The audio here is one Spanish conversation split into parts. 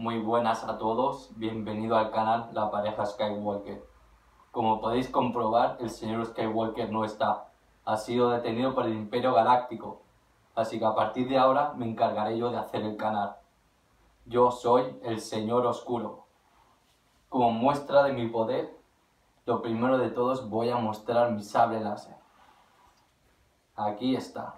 Muy buenas a todos, bienvenido al canal La Pareja Skywalker. Como podéis comprobar, el señor Skywalker no está. Ha sido detenido por el Imperio Galáctico, así que a partir de ahora me encargaré yo de hacer el canal. Yo soy el Señor Oscuro. Como muestra de mi poder, lo primero de todos voy a mostrar mi sable láser. Aquí está.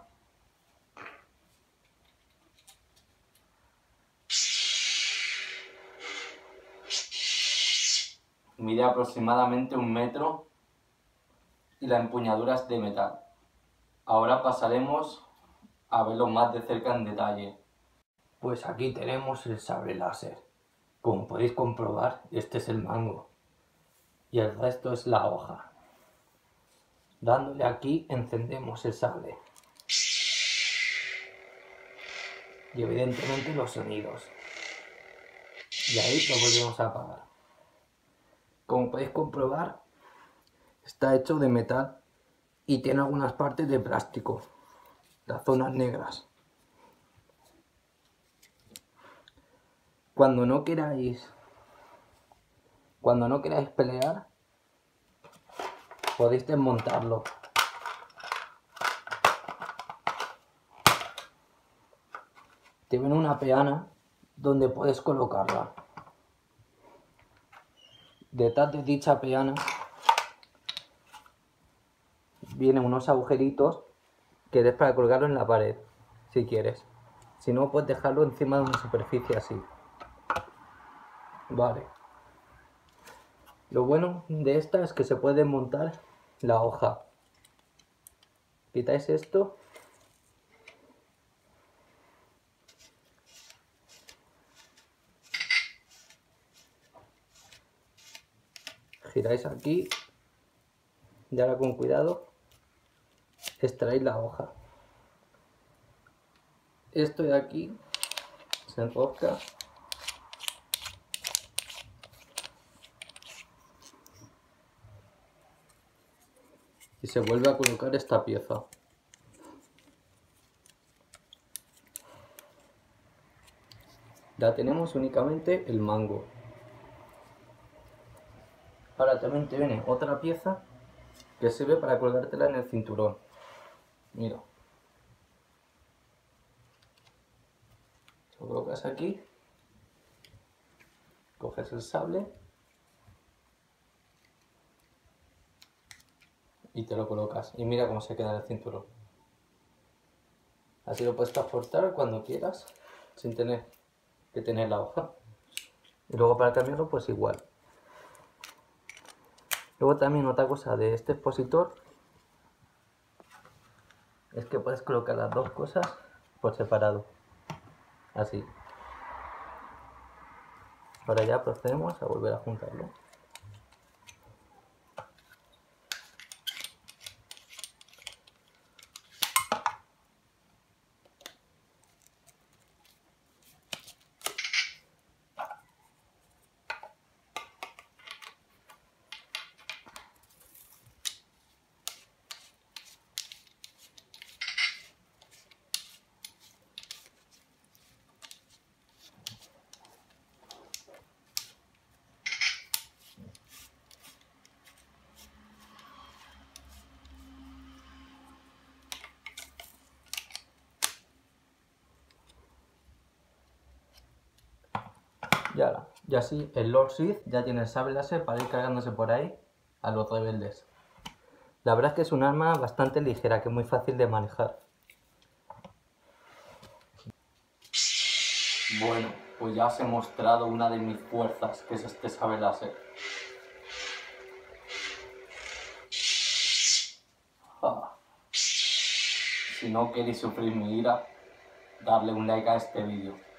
Mide aproximadamente 1 metro y la empuñadura es de metal. Ahora pasaremos a verlo más de cerca en detalle. Pues aquí tenemos el sable láser. Como podéis comprobar, este es el mango y el resto es la hoja. Dándole aquí encendemos el sable y evidentemente los sonidos, y ahí lo volvemos a apagar. Como podéis comprobar, está hecho de metal y tiene algunas partes de plástico, las zonas negras. Cuando no queráis pelear, podéis desmontarlo. Te viene una peana donde puedes colocarla. Detrás de dicha peana vienen unos agujeritos que es para colgarlo en la pared, si quieres. Si no, puedes dejarlo encima de una superficie así. Vale. Lo bueno de esta es que se puede montar la hoja. Quitáis esto. Giráis aquí. Y ahora con cuidado extraéis la hoja. Esto de aquí se enrosca. Y se vuelve a colocar esta pieza. Ya tenemos únicamente el mango. Ahora también te viene otra pieza que sirve para colgártela en el cinturón. Mira. Lo colocas aquí. Coges el sable. Y te lo colocas. Y mira cómo se queda en el cinturón. Así lo puedes transportar cuando quieras, sin tener que tener la hoja. Y luego para cambiarlo, pues igual. Luego también otra cosa de este expositor es que puedes colocar las dos cosas por separado. Así. Ahora ya procedemos a volver a juntarlo. Y así el Lord Sith ya tiene el sable láser para ir cargándose por ahí a los rebeldes. La verdad es que es un arma bastante ligera, que es muy fácil de manejar. Bueno, pues ya os he mostrado una de mis fuerzas, que es este sable láser. Si no queréis sufrir mi ira, darle un like a este vídeo.